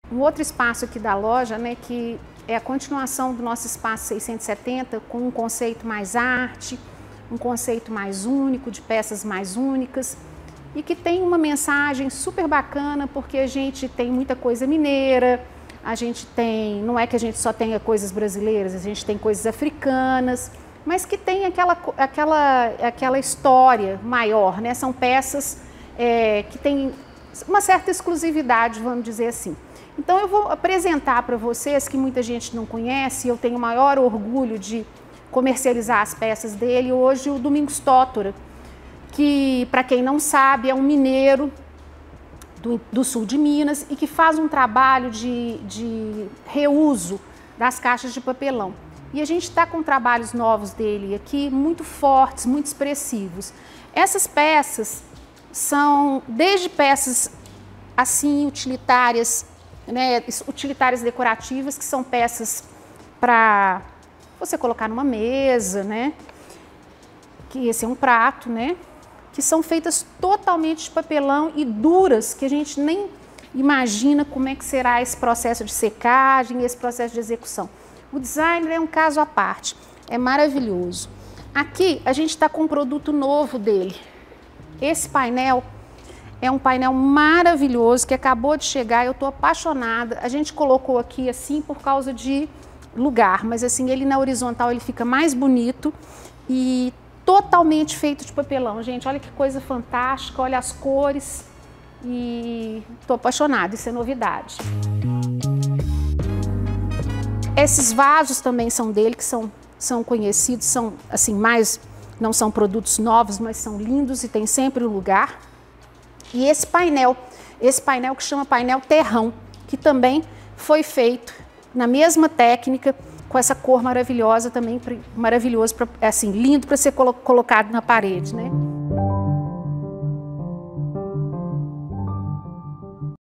um outro espaço aqui da loja, né, que é a continuação do nosso espaço 670, com um conceito mais arte, um conceito mais único, de peças mais únicas, e que tem uma mensagem super bacana, porque a gente tem muita coisa mineira, a gente tem, não é que a gente só tenha coisas brasileiras, a gente tem coisas africanas, mas que tem aquela história maior, né? São peças que têm uma certa exclusividade, vamos dizer assim. Então eu vou apresentar para vocês, que muita gente não conhece, e eu tenho o maior orgulho de comercializar as peças dele, hoje o Domingos Tótora, que, para quem não sabe, é um mineiro do sul de Minas e que faz um trabalho de reuso das caixas de papelão. E a gente está com trabalhos novos dele aqui, muito fortes, muito expressivos. Essas peças são desde peças assim utilitárias, né, utilitárias decorativas, que são peças para você colocar numa mesa, né, que esse é um prato, né, que são feitas totalmente de papelão e duras, que a gente nem imagina como é que será esse processo de secagem, esse processo de execução. O designer é um caso à parte, é maravilhoso. Aqui a gente está com um produto novo dele. Esse painel é um painel maravilhoso que acabou de chegar, eu estou apaixonada. A gente colocou aqui assim por causa de lugar, mas assim ele na horizontal ele fica mais bonito e totalmente feito de papelão. Gente, olha que coisa fantástica, olha as cores e estou apaixonada, isso é novidade. Esses vasos também são dele, que são conhecidos, são assim não são produtos novos, mas são lindos e tem sempre um lugar. E esse painel que chama painel terrão, que também foi feito na mesma técnica, com essa cor maravilhosa também, maravilhoso, assim, lindo para ser colocado na parede, né?